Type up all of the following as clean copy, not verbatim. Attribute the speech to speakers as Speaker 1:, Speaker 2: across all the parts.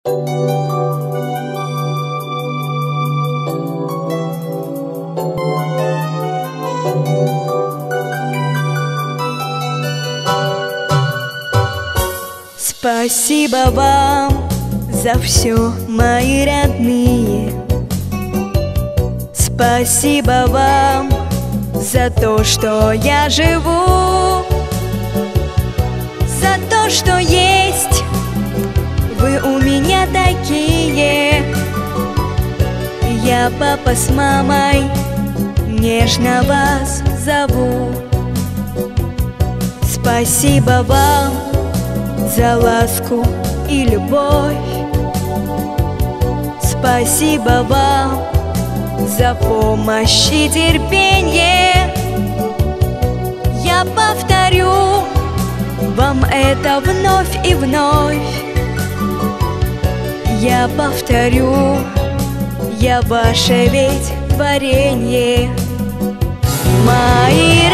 Speaker 1: Спасибо вам за все, мои родные. Спасибо вам за то, что я живу, за то, что есть вы у меня такие. Я, папа с мамой, нежно вас зову. Спасибо вам за ласку и любовь. Спасибо вам за помощь и терпение. Я повторю вам это вновь и вновь. Я повторю, я ваше ведь творенье. Мои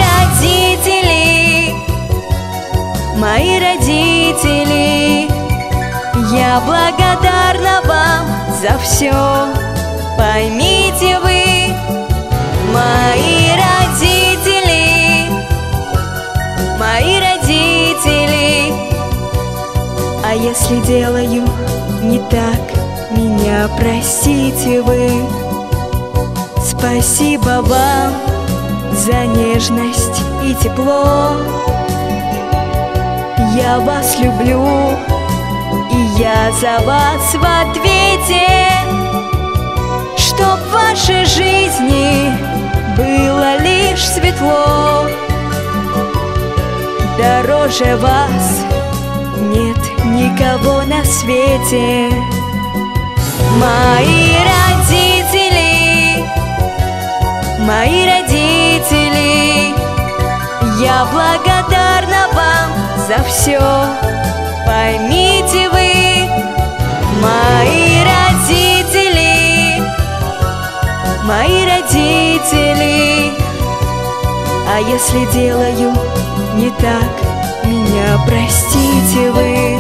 Speaker 1: родители, я благодарна вам за все. Поймите вы, мои родители, а если делаю не так, меня простите вы. Спасибо вам за нежность и тепло. Я вас люблю, и я за вас в ответе. Чтоб в вашей жизни было лишь светло. Дороже вас нет никого на свете. Мои родители, я благодарна вам за все. Поймите вы, мои родители, а если делаю не так, меня простите вы.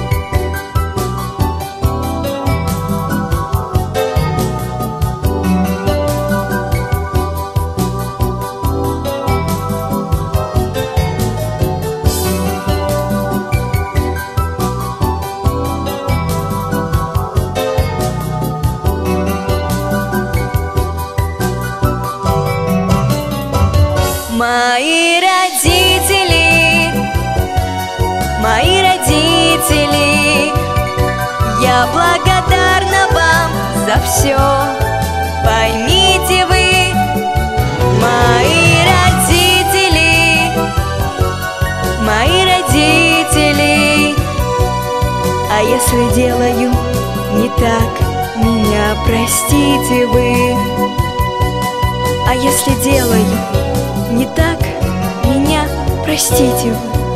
Speaker 1: Мои родители, я благодарна вам за все. Поймите вы, мои родители, а если делаю не так, меня простите вы. А если делаю не так, меня простите вы.